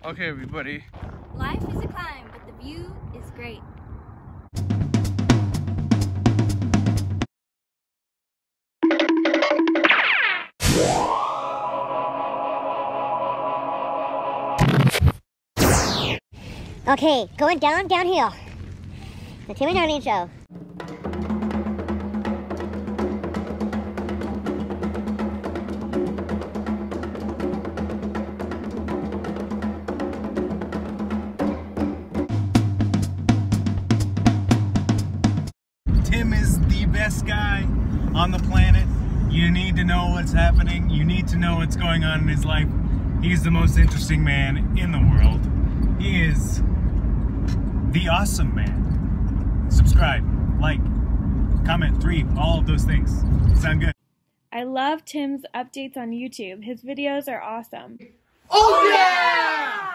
Okay, everybody. Life is a climb, but the view is great. Okay, going downhill. The Tim and Arlene show. Tim is the best guy on the planet. You need to know what's happening. You need to know what's going on in his life. He's the most interesting man in the world. He is the awesome man. Subscribe, like, comment, 3, all of those things. Sound good? I love Tim's updates on YouTube. His videos are awesome. Oh yeah!